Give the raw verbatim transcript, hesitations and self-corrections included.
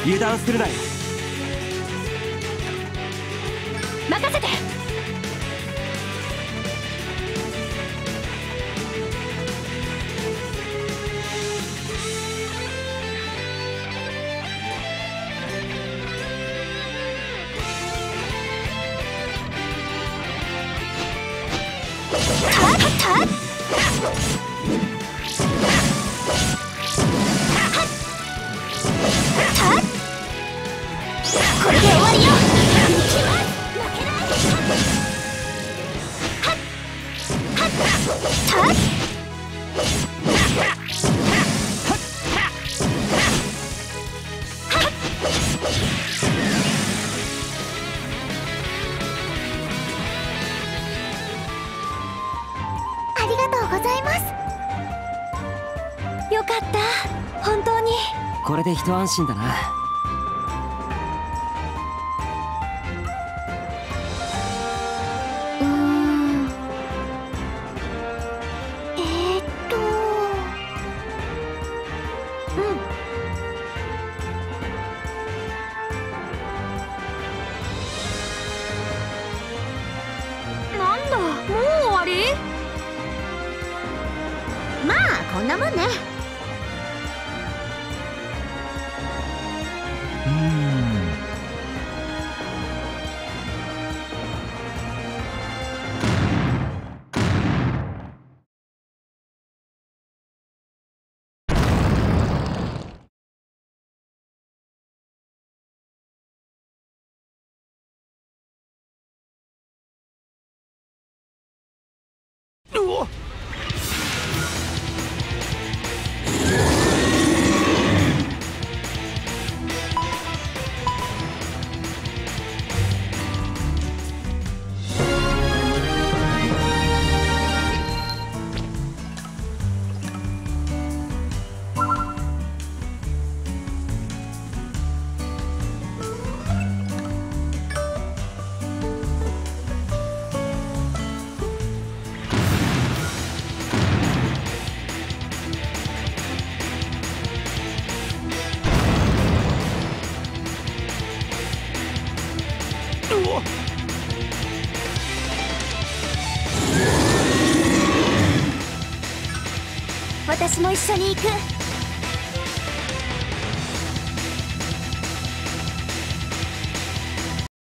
油断するなよ。 任せて。これで終わりよ。ありがとうございます。よかった、本当に。 これで一安心だな。 うーんえーっとうんなんだ、もう終わり？まあこんなもんね。 うーんうわっ。 私も一緒に行く。